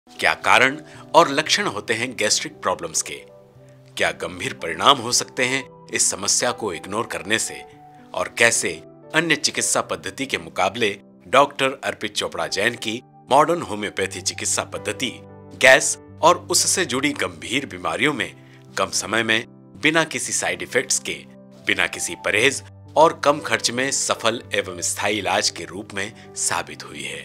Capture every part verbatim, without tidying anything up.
क्या कारण और लक्षण होते हैं गैस्ट्रिक प्रॉब्लम्स के? क्या गंभीर परिणाम हो सकते हैं इस समस्या को इग्नोर करने से? और कैसे अन्य चिकित्सा पद्धति के मुकाबले डॉक्टर अर्पित चोपड़ा जैन की मॉडर्न होम्योपैथी चिकित्सा पद्धति गैस और उससे जुड़ी गंभीर बीमारियों में कम समय में बिना किसी साइड इफेक्ट्स के, बिना किसी परहेज और कम खर्च में सफल एवं स्थायी इलाज के रूप में साबित हुई है।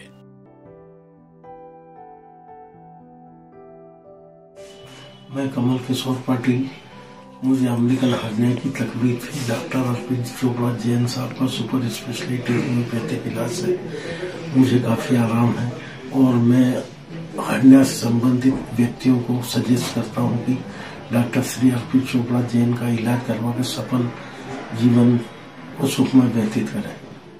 मैं कमल किशोर पाटिल, मुझे अम्बिकल हर्निया की तकलीफ है। डॉक्टर अर्पित चोपड़ा जैन साहब का सुपर स्पेशलिटी होम्योपैथिक इलाज से मुझे काफ़ी आराम है और मैं हर्निया से संबंधित व्यक्तियों को सजेस्ट करता हूं कि डॉक्टर श्री अर्पित चोपड़ा जैन का इलाज करवा के सफल जीवन को सुखमय व्यतीत करें।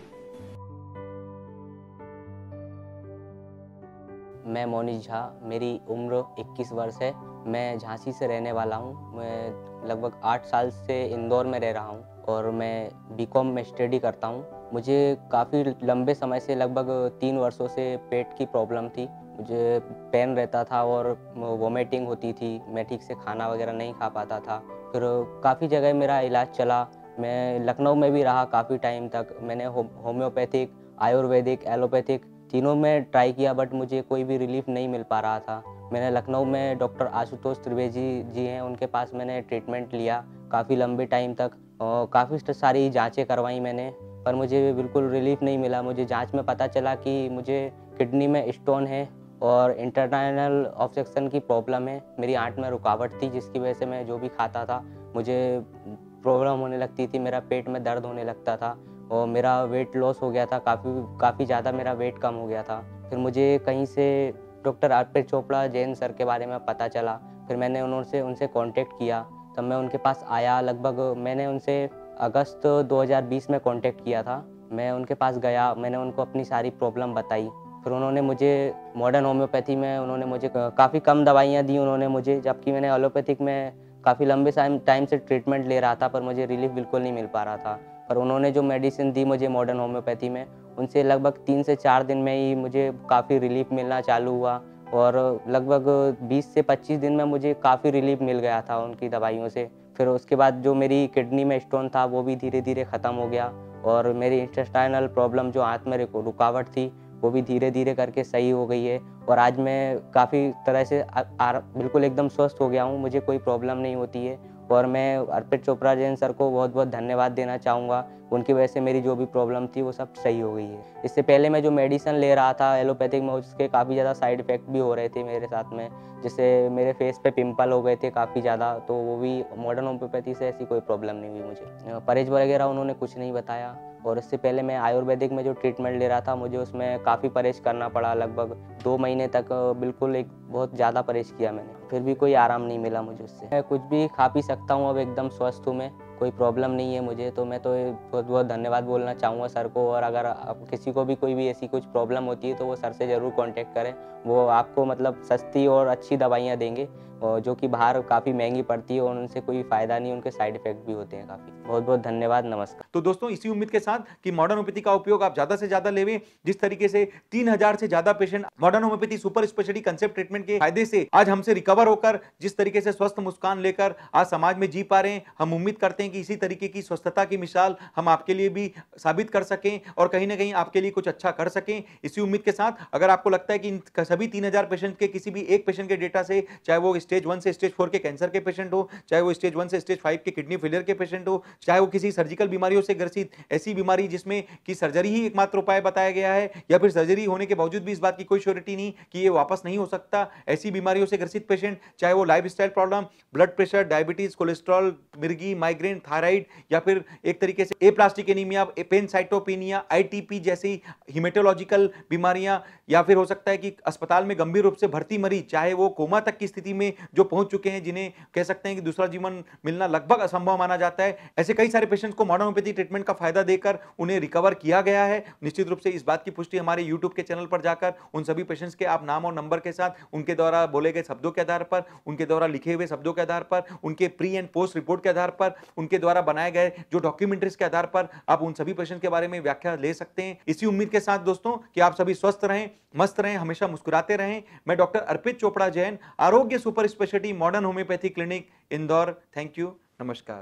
मैं मोनिश झा, मेरी उम्र इक्कीस वर्ष है। मैं झांसी से रहने वाला हूं। मैं लगभग आठ साल से इंदौर में रह रहा हूं और मैं बीकॉम में स्टडी करता हूं। मुझे काफ़ी लंबे समय से, लगभग तीन वर्षों से पेट की प्रॉब्लम थी। मुझे पेन रहता था और वोमिटिंग होती थी। मैं ठीक से खाना वगैरह नहीं खा पाता था। फिर काफ़ी जगह मेरा इलाज चला। मैं लखनऊ में भी रहा काफ़ी टाइम तक। मैंने होम्योपैथिक, आयुर्वेदिक, एलोपैथिक तीनों में ट्राई किया, बट मुझे कोई भी रिलीफ नहीं मिल पा रहा था। मैंने लखनऊ में डॉक्टर आशुतोष त्रिवेदी जी हैं, उनके पास मैंने ट्रीटमेंट लिया काफ़ी लंबे टाइम तक और काफ़ी सारी जांचें करवाई मैंने, पर मुझे बिल्कुल रिलीफ नहीं मिला। मुझे जांच में पता चला कि मुझे किडनी में स्टोन है और इंटरनाल ऑब्स्ट्रक्शन की प्रॉब्लम है। मेरी आंत में रुकावट थी, जिसकी वजह से मैं जो भी खाता था मुझे प्रॉब्लम होने लगती थी। मेरा पेट में दर्द होने लगता था और मेरा वेट लॉस हो गया था, काफ़ी काफ़ी ज़्यादा मेरा वेट कम हो गया था। फिर मुझे कहीं से डॉक्टर अर्पित चोपड़ा जैन सर के बारे में पता चला। फिर मैंने उनसे उनसे कांटेक्ट किया, तब मैं उनके पास आया। लगभग मैंने उनसे अगस्त दो हज़ार बीस में कांटेक्ट किया था। मैं उनके पास गया, मैंने उनको अपनी सारी प्रॉब्लम बताई। फिर उन्होंने मुझे मॉडर्न होम्योपैथी में उन्होंने मुझे काफ़ी कम दवाइयाँ दी उन्होंने मुझे, जबकि मैंने एलोपैथिक में काफ़ी लंबे टाइम से ट्रीटमेंट ले रहा था, पर मुझे रिलीफ बिल्कुल नहीं मिल पा रहा था। पर उन्होंने जो मेडिसिन दी मुझे मॉडर्न होम्योपैथी में, उनसे लगभग तीन से चार दिन में ही मुझे काफ़ी रिलीफ मिलना चालू हुआ और लगभग बीस से पच्चीस दिन में मुझे काफ़ी रिलीफ मिल गया था उनकी दवाइयों से। फिर उसके बाद जो मेरी किडनी में स्टोन था वो भी धीरे धीरे ख़त्म हो गया और मेरी इंटेस्टाइनल प्रॉब्लम, जो आंत में रुकावट थी, वो भी धीरे धीरे करके सही हो गई है और आज मैं काफ़ी तरह से आ, आ, बिल्कुल एकदम स्वस्थ हो गया हूँ। मुझे कोई प्रॉब्लम नहीं होती है और मैं अर्पित चोपड़ा जैन सर को बहुत बहुत धन्यवाद देना चाहूँगा। उनकी वजह से मेरी जो भी प्रॉब्लम थी वो सब सही हो गई है। इससे पहले मैं जो मेडिसिन ले रहा था एलोपैथिक में, उसके काफ़ी ज़्यादा साइड इफ़ेक्ट भी हो रहे थे मेरे साथ में, जिससे मेरे फेस पे पिंपल हो गए थे काफ़ी ज़्यादा। तो वो भी मॉडर्न होम्योपैथी से ऐसी कोई प्रॉब्लम नहीं हुई मुझे। परहेज वगैरह उन्होंने कुछ नहीं बताया और इससे पहले मैं आयुर्वेदिक में जो ट्रीटमेंट ले रहा था, मुझे उसमें काफ़ी परहेज करना पड़ा। लगभग दो महीने तक बिल्कुल एक बहुत ज़्यादा परहेज किया मैंने, फिर भी कोई आराम नहीं मिला मुझे उससे। मैं कुछ भी खा पी सकता हूँ, अब एकदम स्वस्थ हूँ मैं, कोई प्रॉब्लम नहीं है मुझे। तो मैं तो बहुत बहुत धन्यवाद बोलना चाहूँगा सर को। और अगर आप किसी को भी कोई भी ऐसी कुछ प्रॉब्लम होती है तो वो सर से ज़रूर कांटेक्ट करें। वो आपको मतलब सस्ती और अच्छी दवाइयाँ देंगे और जो कि बाहर काफ़ी महंगी पड़ती है और उनसे कोई फ़ायदा नहीं, उनके साइड इफ़ेक्ट भी होते हैं काफ़ी। बहुत बहुत धन्यवाद, नमस्कार। तो दोस्तों, इसी उम्मीद के साथ कि मॉडर्न होम्योपैथी का उपयोग आप ज्यादा से ज्यादा लेवें। जिस तरीके से तीन हज़ार से ज्यादा patient modern homeopathy super speciality concept treatment के फायदे से आज हमसे रिकवर होकर जिस तरीके से स्वस्थ मुस्कान लेकर आज समाज में जी पा रहे हैं, हम उम्मीद करते हैं कि इसी तरीके की स्वस्थता की मिसाल हम आपके लिए भी साबित कर सकें और कहीं ना कहीं आपके लिए कुछ अच्छा कर सकें। इसी उम्मीद के साथ अगर आपको लगता है कि इन सभी तीन हज़ार पेशेंट के किसी भी एक पेशेंट के डेटा से, चाहे वो स्टेज वन से स्टेज फोर के कैंसर के पेशेंट हो, चाहे वो स्टेज वन से स्टेज फाइव के किडनी फेलियर के पेशेंट हो, चाहे वो किसी सर्जिकल बीमारियों से ग्रसित ऐसी बीमारी जिसमें कि सर्जरी ही एकमात्र उपाय बताया गया है, या फिर सर्जरी होने के बावजूद भी इस बात की कोई श्योरिटी नहीं कि ये वापस नहीं हो सकता, ऐसी बीमारियों से ग्रसित पेशेंट, चाहे वो lifestyle problem, blood pressure, diabetes, cholesterol, मिर्गी, माइग्रेन, थायराइड, या फिर एक तरीके से एप्लास्टिक एनीमिया, पेनसाइटोपेनिया, आईटीपी जैसी हिमेटोलॉजिकल बीमारियां, या फिर हो सकता है कि अस्पताल में गंभीर रूप से भर्ती मरीज, चाहे वो कोमा तक की स्थिति में जो पहुंच चुके हैं, जिन्हें कह सकते हैं कि दूसरा जीवन मिलना लगभग असंभव माना जाता है, ऐसे कई सारे पेशेंट्स को मॉडर्न होम्योपैथी ट्रीटमेंट का फायदा देकर उन्हें रिकवर किया गया है। निश्चित रूप से इस बात की पुष्टि हमारे यूट्यूब के चैनल पर जाकर उन सभी पेशेंट्स के आप नाम और नंबर के साथ, उनके द्वारा बोले गए शब्दों के आधार पर, उनके द्वारा लिखे हुए शब्दों के आधार पर, उनके प्री एंड पोस्ट रिपोर्ट के आधार पर, उनके द्वारा बनाए गए जो डॉक्यूमेंट्रीज के आधार पर आप उन सभी पेशेंट के बारे में व्याख्या ले सकते हैं। इसी उम्मीद के साथ दोस्तों कि आप सभी स्वस्थ रहें, मस्त रहें, हमेशा मुस्कुराते मुस्कुराते रहें। मैं doctor Arpit Chopra Jain, Arogya super speciality modern homeopathy clinic Indore. Thank you, नमस्कार।